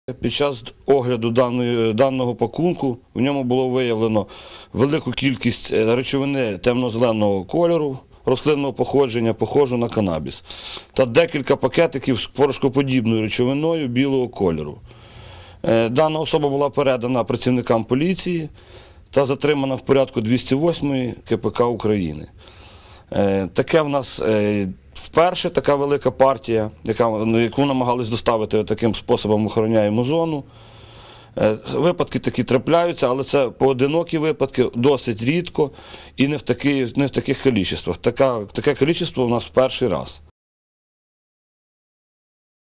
Під час огляду даного пакунку в ньому було виявлено велику кількість речовини темно-зеленого кольору, рослинного походження, похожу на канабіс, та декілька пакетиків з порошкоподібною речовиною білого кольору. Дана особа була передана працівникам поліції та затримана в порядку 208 КПК України. Таке в нас вперше така велика партія, яку намагались доставити таким способом, охороняємо зону. Випадки такі трапляються, але це поодинокі випадки, досить рідко і не в таких кількостях. Таке кількість у нас в перший раз.